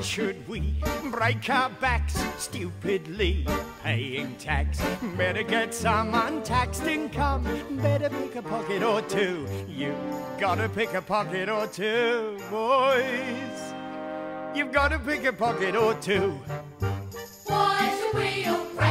should we break our backs stupidly paying tax? Better get some untaxed income. Better pick a pocket or two. You gotta pick a pocket or two, boys. You've gotta pick a pocket or two. Why should we oppress